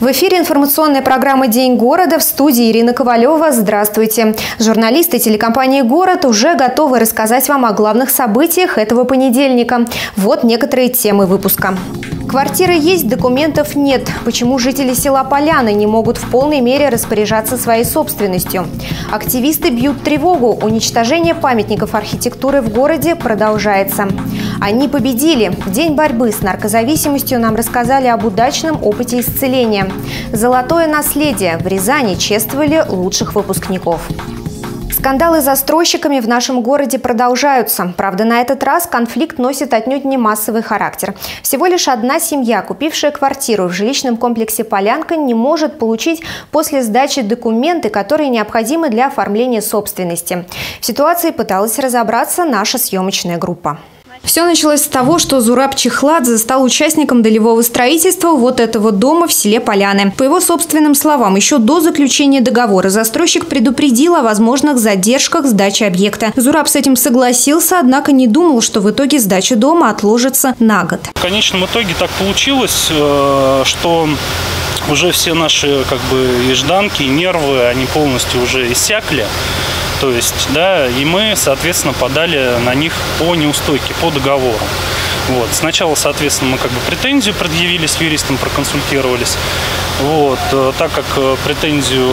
В эфире информационная программа «День города», в студии Ирина Ковалева. Здравствуйте. Журналисты телекомпании «Город» уже готовы рассказать вам о главных событиях этого понедельника. Вот некоторые темы выпуска. Квартиры есть, документов нет. Почему жители села Поляны не могут в полной мере распоряжаться своей собственностью? Активисты бьют тревогу. Уничтожение памятников архитектуры в городе продолжается. Они победили. В день борьбы с наркозависимостью нам рассказали об удачном опыте исцеления. Золотое наследие. В Рязани чествовали лучших выпускников. Скандалы с застройщиками в нашем городе продолжаются. Правда, на этот раз конфликт носит отнюдь не массовый характер. Всего лишь одна семья, купившая квартиру в жилищном комплексе «Полянка», не может получить после сдачи документы, которые необходимы для оформления собственности. В ситуации пыталась разобраться наша съемочная группа. Все началось с того, что Зураб Чехладзе стал участником долевого строительства вот этого дома в селе Поляны. По его собственным словам, еще до заключения договора застройщик предупредил о возможных задержках сдачи объекта. Зураб с этим согласился, однако не думал, что в итоге сдача дома отложится на год. В конечном итоге так получилось, что уже все наши и жданки, и нервы, они полностью уже иссякли. То есть, и мы, соответственно, подали на них по неустойке, по договору. Вот. Сначала, соответственно, мы претензию предъявили, с юристом проконсультировались. Вот. Так как претензию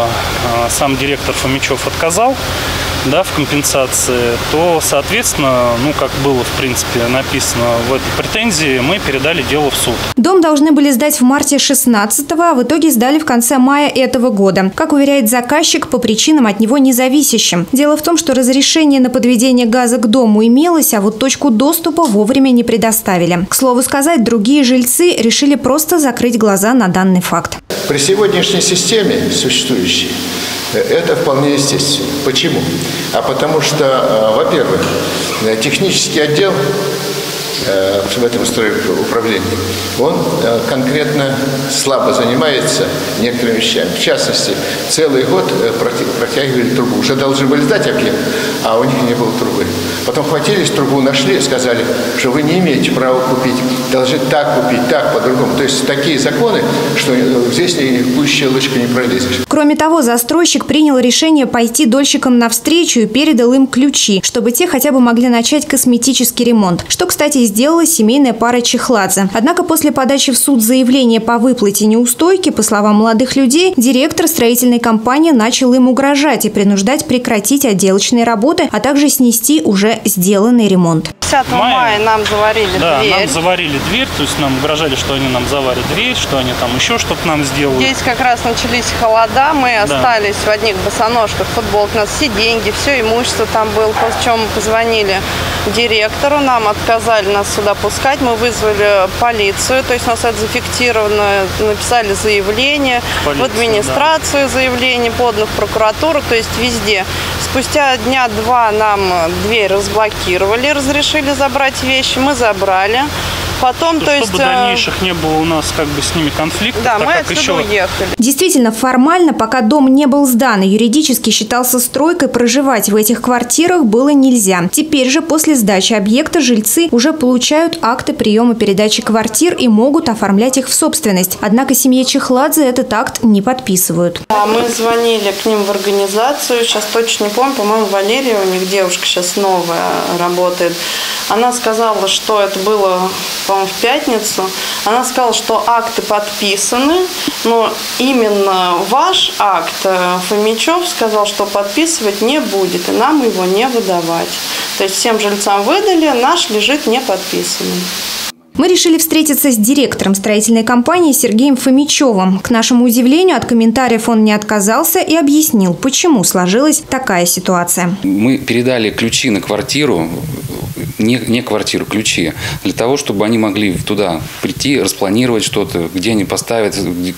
сам директор Фомичев отказал, в компенсации, то, соответственно, как было, в принципе, написано в этой претензии, мы передали дело в суд. Дом должны были сдать в марте 16-го, а в итоге сдали в конце мая этого года. Как уверяет заказчик, по причинам от него независящим. Дело в том, что разрешение на подведение газа к дому имелось, а вот точку доступа вовремя не предоставили. К слову сказать, другие жильцы решили просто закрыть глаза на данный факт. При сегодняшней системе существующей это вполне естественно. Почему? А потому что, во-первых, технический отдел в этом стройуправлении, он конкретно слабо занимается некоторыми вещами. В частности, целый год протягивали трубу. Уже должны были сдать объект, а у них не было трубы. Потом хватились, трубу нашли, сказали, что вы не имеете права купить, должны так купить, так, по-другому. То есть такие законы, что здесь никакую щелочку не пролезешь. Кроме того, застройщик принял решение пойти дольщикам навстречу и передал им ключи, чтобы те хотя бы могли начать косметический ремонт. Что, кстати, сделала семейная пара Чехладзе. Однако после подачи в суд заявления по выплате неустойки, по словам молодых людей, директор строительной компании начал им угрожать и принуждать прекратить отделочные работы, а также снести уже сделанный ремонт. 10 мая нам заварили дверь. Да, нам заварили дверь, то есть нам угрожали, что они нам заварят дверь, что они там еще что-то нам сделают. Здесь как раз начались холода, мы остались в одних босоножках, футболках, у нас все деньги, все имущество там было, после чего мы позвонили директору, нам отказали нас сюда пускать, мы вызвали полицию, то есть у нас это зафиксировано, написали заявление, в администрацию заявление, подано в прокуратуру, то есть везде. Спустя дня два нам дверь разблокировали, разрешили забрать вещи, мы забрали. Потом, чтобы дальнейших не было у нас с ними конфликтов. Да, мы отсюда уехали. Действительно, формально, пока дом не был сдан и юридически считался стройкой, проживать в этих квартирах было нельзя. Теперь же, после сдачи объекта, жильцы уже получают акты приема передачи квартир и могут оформлять их в собственность. Однако семье Чехладзе этот акт не подписывают. Мы звонили к ним в организацию, сейчас точно не помню, по-моему, Валерия, у них девушка сейчас новая работает. Она сказала, что это было, по-моему, в пятницу. Она сказала, что акты подписаны, но именно ваш акт Фомичев сказал, что подписывать не будет, и нам его не выдавать. То есть всем жильцам выдали, наш лежит не подписанный. Мы решили встретиться с директором строительной компании Сергеем Фомичевым. К нашему удивлению, от комментариев он не отказался и объяснил, почему сложилась такая ситуация. Мы передали ключи на квартиру, не квартиру, ключи, для того, чтобы они могли туда прийти, распланировать что-то, где они поставят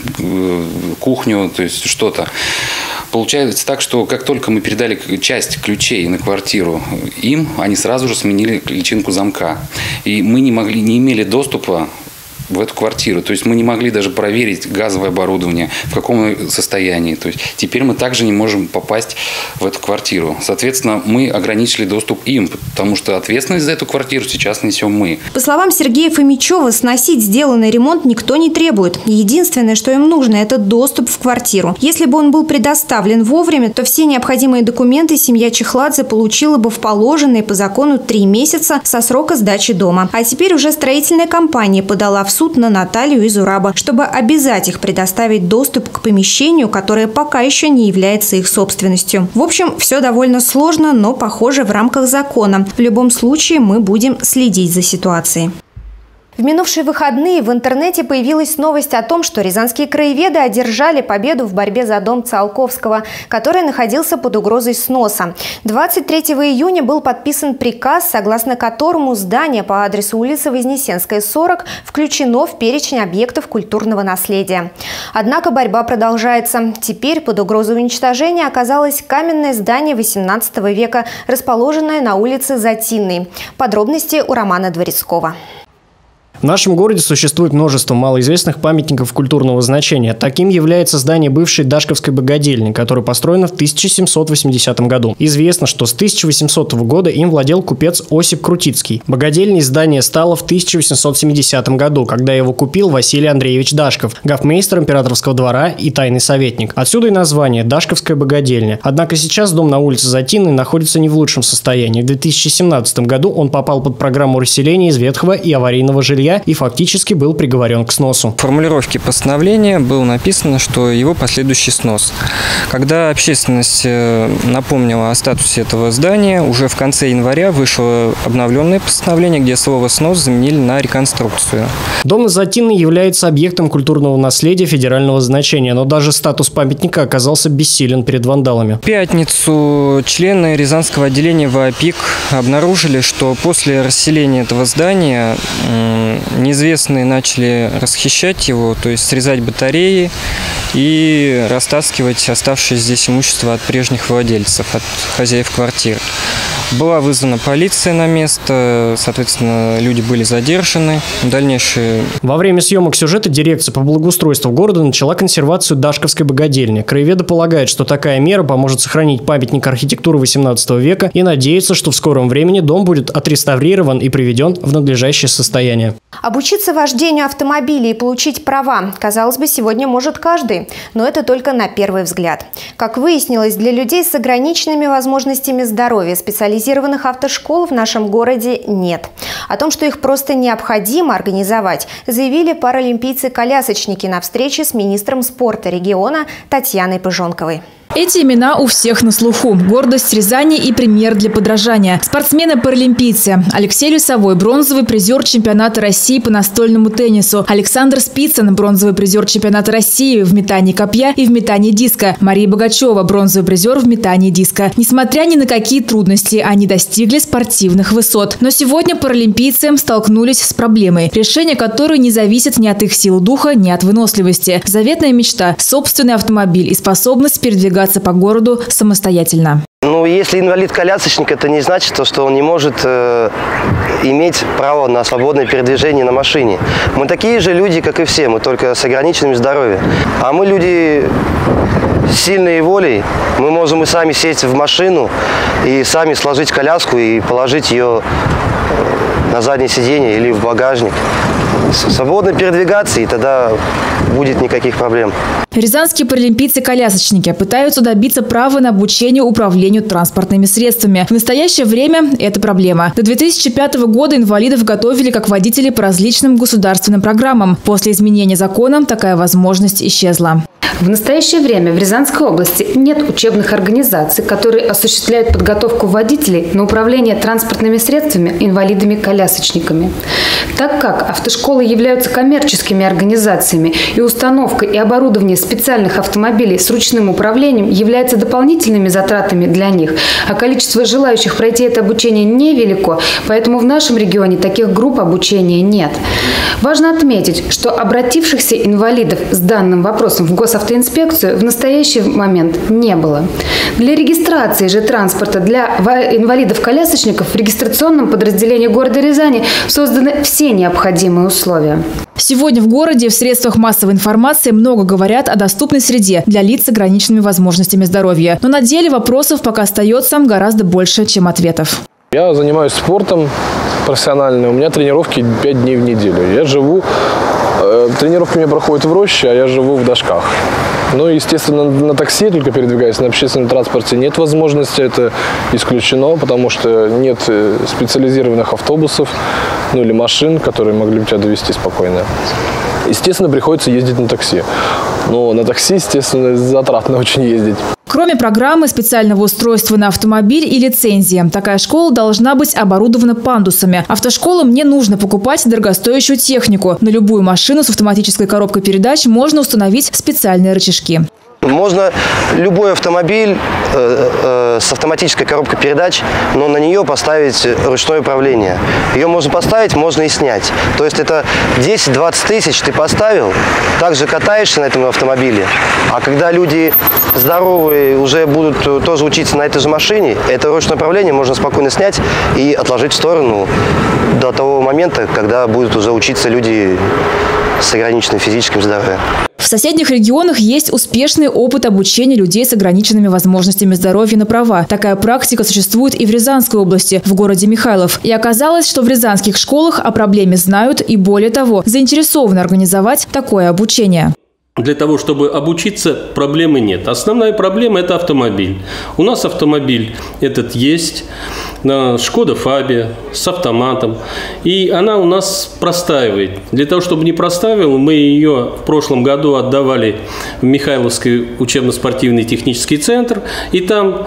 кухню, то есть что-то. Получается так, что как только мы передали часть ключей на квартиру им, они сразу же сменили личинку замка. И мы не имели доступа в эту квартиру. То есть мы не могли даже проверить газовое оборудование, в каком состоянии. То есть теперь мы также не можем попасть в эту квартиру. Соответственно, мы ограничили доступ им, потому что ответственность за эту квартиру сейчас несем мы. По словам Сергея Фомичева, сносить сделанный ремонт никто не требует. Единственное, что им нужно, это доступ в квартиру. Если бы он был предоставлен вовремя, то все необходимые документы семья Чехладзе получила бы в положенные по закону 3 месяца со срока сдачи дома. А теперь уже строительная компания подала в суд на Наталью из Ураба, чтобы обязать их предоставить доступ к помещению, которое пока еще не является их собственностью. В общем, все довольно сложно, но, похоже, в рамках закона. В любом случае, мы будем следить за ситуацией. В минувшие выходные в интернете появилась новость о том, что рязанские краеведы одержали победу в борьбе за дом Циолковского, который находился под угрозой сноса. 23 июня был подписан приказ, согласно которому здание по адресу улицы Вознесенская, 40 включено в перечень объектов культурного наследия. Однако борьба продолжается. Теперь под угрозой уничтожения оказалось каменное здание XVIII века, расположенное на улице Затинной. Подробности у Романа Дворецкого. В нашем городе существует множество малоизвестных памятников культурного значения. Таким является здание бывшей Дашковской богадельни, которое построено в 1780 году. Известно, что с 1800 года им владел купец Осип Крутицкий. Богадельней здание стало в 1870 году, когда его купил Василий Андреевич Дашков, гофмейстер императорского двора и тайный советник. Отсюда и название Дашковская богадельня. Однако сейчас дом на улице Затинной находится не в лучшем состоянии. В 2017 году он попал под программу расселения из ветхого и аварийного жилья и фактически был приговорен к сносу. В формулировке постановления было написано, что его последующий снос. Когда общественность напомнила о статусе этого здания, уже в конце января вышло обновленное постановление, где слово «снос» заменили на реконструкцию. Дом на Затинной является объектом культурного наследия федерального значения, но даже статус памятника оказался бессилен перед вандалами. В пятницу члены Рязанского отделения ВАПИК обнаружили, что после расселения этого здания неизвестные начали расхищать его, то есть срезать батареи и растаскивать оставшееся здесь имущество от прежних владельцев, от хозяев квартир. Была вызвана полиция на место, соответственно, люди были задержаны. Дальнейшие... Во время съемок сюжета дирекция по благоустройству города начала консервацию Дашковской богадельни. Краеведы полагают, что такая мера поможет сохранить памятник архитектуры XVIII века и надеются, что в скором времени дом будет отреставрирован и приведен в надлежащее состояние. Обучиться вождению автомобиля и получить права, казалось бы, сегодня может каждый, но это только на первый взгляд. Как выяснилось, для людей с ограниченными возможностями здоровья специализированных автошкол в нашем городе нет. О том, что их просто необходимо организовать, заявили паралимпийцы-колясочники на встрече с министром спорта региона Татьяной Пыжонковой. Эти имена у всех на слуху. Гордость Рязани и пример для подражания. Спортсмены-паралимпийцы. Алексей Лесовой – бронзовый призер чемпионата России по настольному теннису. Александр Спицын – бронзовый призер чемпионата России в метании копья и в метании диска. Мария Богачева – бронзовый призер в метании диска. Несмотря ни на какие трудности, они достигли спортивных высот. Но сегодня паралимпийцы столкнулись с проблемой, решение которой не зависит ни от их силы духа, ни от выносливости. Заветная мечта – собственный автомобиль и способность передвигаться по городу самостоятельно. Ну, если инвалид-колясочник, это не значит, что он не может иметь право на свободное передвижение на машине. Мы такие же люди, как и все, мы только с ограниченным здоровьем. А мы люди с сильной волей, мы можем и сами сесть в машину, и сами сложить коляску и положить ее на заднее сиденье или в багажник. Свободно передвигаться, и тогда будет никаких проблем. Рязанские паралимпийцы-колясочники пытаются добиться права на обучение управлению транспортными средствами. В настоящее время это проблема. До 2005 года инвалидов готовили как водителей по различным государственным программам. После изменения закона такая возможность исчезла. В настоящее время в Рязанской области нет учебных организаций, которые осуществляют подготовку водителей на управление транспортными средствами инвалидами-колясочниками. Так как автошколы являются коммерческими организациями и установка и оборудование специальных автомобилей с ручным управлением является дополнительными затратами для них, а количество желающих пройти это обучение невелико, поэтому в нашем регионе таких групп обучения нет. Важно отметить, что обратившихся инвалидов с данным вопросом в госавтоинспекцию госавтоинспекцию в настоящий момент не было. Для регистрации же транспорта для инвалидов-колясочников в регистрационном подразделении города Рязани созданы все необходимые условия. Сегодня в городе в средствах массовой информации много говорят о доступной среде для лиц с ограниченными возможностями здоровья. Но на деле вопросов пока остается гораздо больше, чем ответов. Я занимаюсь спортом профессионально, у меня тренировки 5 дней в неделю. Я живу, тренировки у меня проходят в роще, а я живу в Дашках. Ну, естественно, на такси только передвигаюсь, на общественном транспорте нет возможности, это исключено, потому что нет специализированных автобусов, ну или машин, которые могли бы тебя довезти спокойно. Естественно, приходится ездить на такси. Но на такси, естественно, затратно очень ездить. Кроме программы специального устройства на автомобиль и лицензии, такая школа должна быть оборудована пандусами. Автошколам не нужно покупать дорогостоящую технику. На любую машину с автоматической коробкой передач можно установить специальные рычажки. Можно любой автомобиль с автоматической коробкой передач, но на нее поставить ручное управление. Ее можно поставить, можно и снять. То есть это 10-20 тысяч ты поставил, также катаешься на этом автомобиле. А когда люди здоровые уже будут тоже учиться на этой же машине, это ручное управление можно спокойно снять и отложить в сторону до того момента, когда будут уже учиться люди с ограниченным физическим здоровьем. В соседних регионах есть успешный опыт обучения людей с ограниченными возможностями здоровья на права. Такая практика существует и в Рязанской области, в городе Михайлов. И оказалось, что в рязанских школах о проблеме знают и, более того, заинтересованы организовать такое обучение. Для того, чтобы обучиться, проблемы нет. Основная проблема – это автомобиль. У нас автомобиль этот есть, Шкода Фабия с автоматом, и она у нас простаивает. Для того, чтобы не простаивала, мы ее в прошлом году отдавали в Михайловский учебно-спортивный технический центр, и там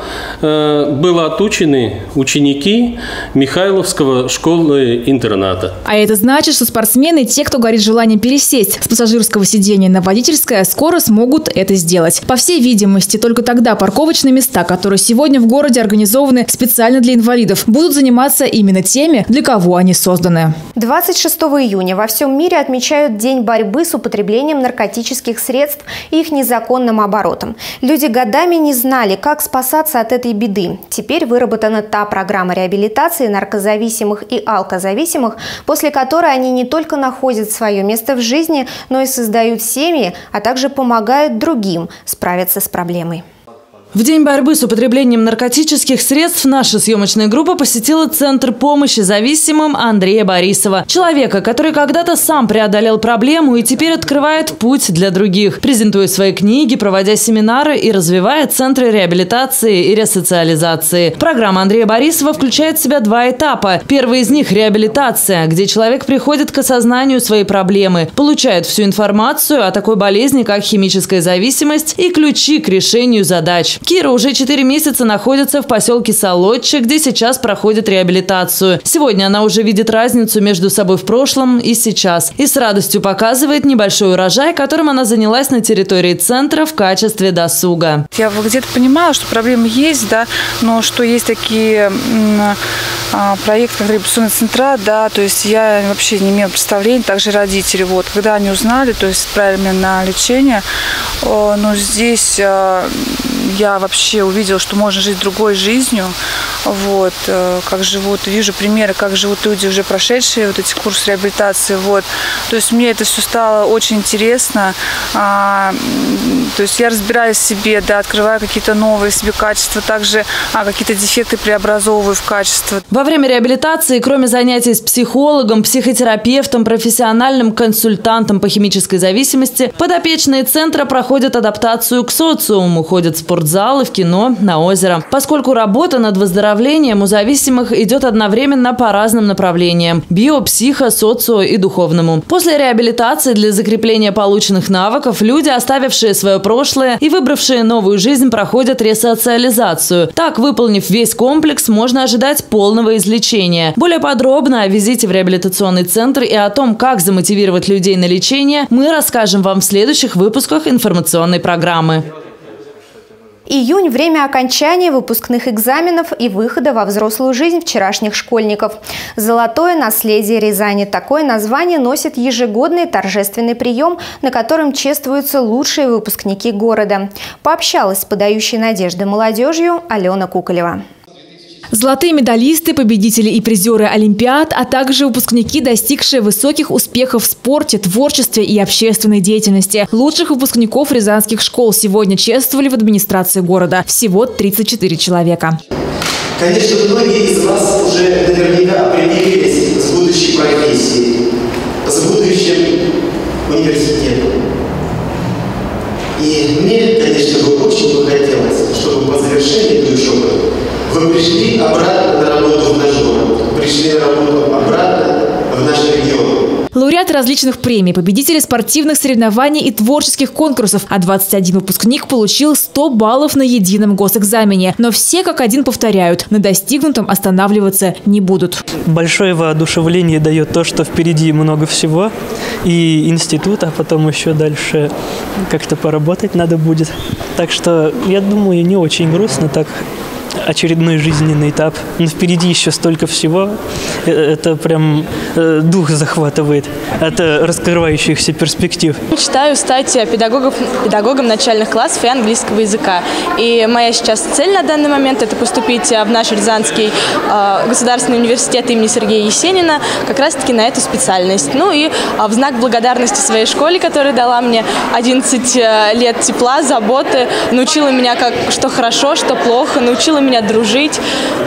были отучены ученики Михайловского школы-интерната. А это значит, что спортсмены, те, кто горит желанием пересесть с пассажирского сидения на водительское, скоро смогут это сделать. По всей видимости, только тогда парковочные места, которые сегодня в городе организованы специально для инвалидов, будут заниматься именно теми, для кого они созданы. 26 июня во всем мире отмечают День борьбы с употреблением наркотических средств и их незаконным оборотом. Люди годами не знали, как спасаться от этой беды. Теперь выработана та программа реабилитации наркозависимых и алкозависимых, после которой они не только находят свое место в жизни, но и создают семьи, а также помогают другим справиться с проблемой. В день борьбы с употреблением наркотических средств наша съемочная группа посетила Центр помощи зависимым Андрея Борисова. Человека, который когда-то сам преодолел проблему и теперь открывает путь для других. Презентуя свои книги, проводя семинары и развивая центры реабилитации и ресоциализации. Программа Андрея Борисова включает в себя 2 этапа. Первый из них – реабилитация, где человек приходит к осознанию своей проблемы, получает всю информацию о такой болезни, как химическая зависимость и ключи к решению задач. Кира уже 4 месяца находится в поселке Солодче, где сейчас проходит реабилитацию. Сегодня она уже видит разницу между собой в прошлом и сейчас. И с радостью показывает небольшой урожай, которым она занялась на территории центра в качестве досуга. Я где-то понимала, что проблемы есть, да, но что есть такие проекты, как реабилитационные центра, да, то есть я вообще не имела представления, также родители, вот, когда они узнали, то есть отправили меня на лечение, но здесь я вообще увидела, что можно жить другой жизнью, вот, как живут, вижу примеры, как живут люди, уже прошедшие вот эти курсы реабилитации, вот, то есть мне это все стало очень интересно, то есть я разбираюсь в себе, да, открываю какие-то новые себе качества, также какие-то дефекты преобразовываю в качество. Во время реабилитации, кроме занятий с психологом, психотерапевтом, профессиональным консультантом по химической зависимости, подопечные центра проходят адаптацию к социуму, ходят в спортзалы, в кино, на озеро. Поскольку работа над выздоровлением у зависимых идет одновременно по разным направлениям – био, психо, социо и духовному. После реабилитации для закрепления полученных навыков люди, оставившие свое прошлое и выбравшие новую жизнь, проходят ресоциализацию. Так, выполнив весь комплекс, можно ожидать полного излечения. Более подробно о визите в реабилитационный центр и о том, как замотивировать людей на лечение, мы расскажем вам в следующих выпусках информационной программы. Июнь – время окончания выпускных экзаменов и выхода во взрослую жизнь вчерашних школьников. «Золотое наследие Рязани» – такое название носит ежегодный торжественный прием, на котором чествуются лучшие выпускники города. Пообщалась с подающей надежды молодежью Алена Куколева. Золотые медалисты, победители и призеры Олимпиад, а также выпускники, достигшие высоких успехов в спорте, творчестве и общественной деятельности. Лучших выпускников рязанских школ сегодня чествовали в администрации города. Всего 34 человека. Конечно, многие из вас уже наверняка определились с будущей профессией, с будущим университетом. И мне, конечно, очень бы хотелось, чтобы по завершении этой учебы вы пришли обратно на работу в наш город, пришли на работу обратно в наш регион. Лауреаты различных премий, победители спортивных соревнований и творческих конкурсов, а 21 выпускник получил 100 баллов на едином госэкзамене. Но все как один повторяют, на достигнутом останавливаться не будут. Большое воодушевление дает то, что впереди много всего. И институт, а потом еще дальше как-то поработать надо будет. Так что, я думаю, не очень грустно так. Очередной жизненный этап. Но впереди еще столько всего. Это прям дух захватывает от раскрывающихся перспектив. Мечтаю стать педагогом начальных классов и английского языка. И моя сейчас цель на данный момент – это поступить в наш Рязанский государственный университет имени Сергея Есенина как раз-таки на эту специальность. Ну и в знак благодарности своей школе, которая дала мне 11 лет тепла, заботы, научила меня, что хорошо, что плохо, научила меня дружить,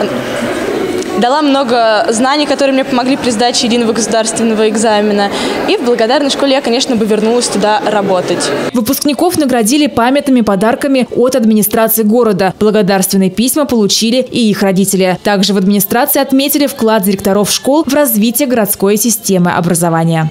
дала много знаний, которые мне помогли при сдаче единого государственного экзамена. И в благодарной школе я, конечно, бы вернулась туда работать. Выпускников наградили памятными подарками от администрации города. Благодарственные письма получили и их родители. Также в администрации отметили вклад директоров школ в развитие городской системы образования.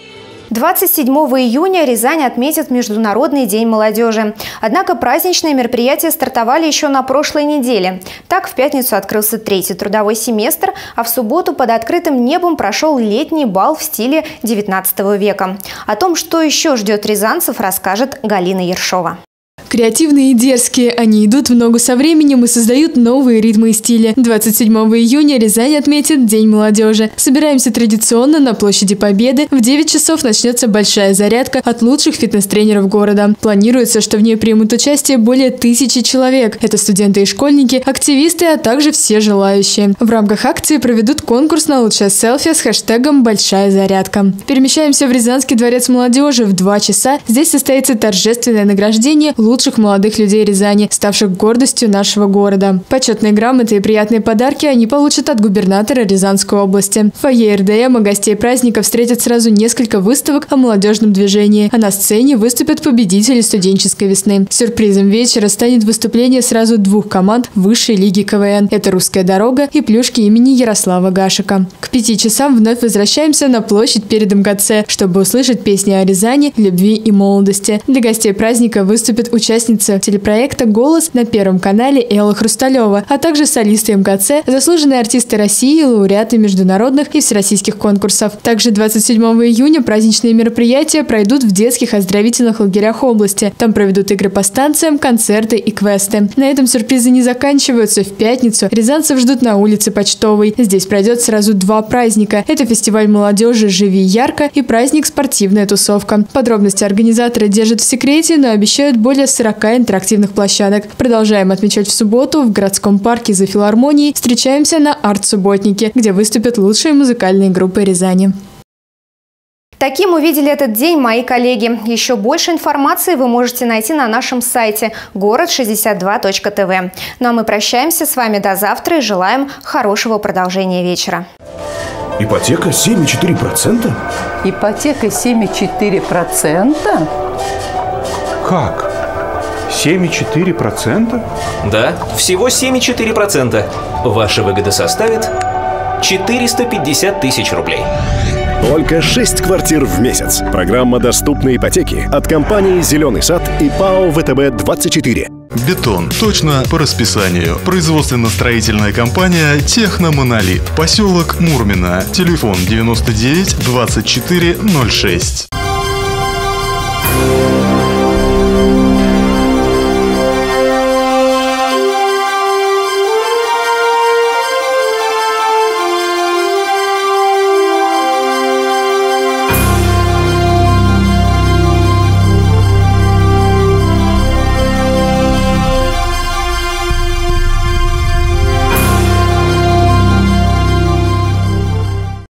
27 июня Рязань отметит Международный день молодежи. Однако праздничные мероприятия стартовали еще на прошлой неделе. Так, в пятницу открылся 3-й трудовой семестр, а в субботу под открытым небом прошел летний бал в стиле 19 века. О том, что еще ждет рязанцев, расскажет Галина Ершова. Креативные и дерзкие, они идут в ногу со временем и создают новые ритмы и стили. 27 июня Рязань отметит День молодежи. Собираемся традиционно на площади Победы. В 9 часов начнется большая зарядка от лучших фитнес-тренеров города. Планируется, что в ней примут участие более 1000 человек. Это студенты и школьники, активисты, а также все желающие. В рамках акции проведут конкурс на лучшее селфи с хэштегом «Большая зарядка». Перемещаемся в Рязанский дворец молодежи в 2 часа. Здесь состоится торжественное награждение лучших молодых людей Рязани, ставших гордостью нашего города. Почетные грамоты и приятные подарки они получат от губернатора Рязанской области. В фойе РДМ и гостей праздника встретят сразу несколько выставок о молодежном движении, а на сцене выступят победители студенческой весны. Сюрпризом вечера станет выступление сразу 2 команд высшей лиги КВН. Это «Русская дорога» и «Плюшки» имени Ярослава Гашика. К 5 часам вновь возвращаемся на площадь перед МКЦ, чтобы услышать песни о Рязани, любви и молодости. Для гостей праздника выступят участница телепроекта «Голос» на Первом канале Элла Хрусталева, а также солисты МКЦ, заслуженные артисты России и лауреаты международных и всероссийских конкурсов. Также 27 июня праздничные мероприятия пройдут в детских оздоровительных лагерях области. Там проведут игры по станциям, концерты и квесты. На этом сюрпризы не заканчиваются. В пятницу рязанцев ждут на улице Почтовой. Здесь пройдет сразу 2 праздника. Это фестиваль молодежи «Живи ярко» и праздник «Спортивная тусовка». Подробности организаторы держат в секрете, но обещают более 40 интерактивных площадок. Продолжаем отмечать в субботу. В городском парке за филармонией встречаемся на арт-субботнике, где выступят лучшие музыкальные группы Рязани. Таким увидели этот день мои коллеги. Еще больше информации вы можете найти на нашем сайте город62.тв. Ну а мы прощаемся с вами до завтра и желаем хорошего продолжения вечера. Ипотека 7,4%? Ипотека 7,4%? Как? 7,4%? Да, всего 7,4%. Ваша выгода составит 450 тысяч рублей. Только 6 квартир в месяц. Программа доступной ипотеки от компании «Зеленый сад» и ПАО ВТБ-24. Бетон. Точно по расписанию. Производственно-строительная компания «Техномонолит». Поселок Мурмино. Телефон 99 24 06.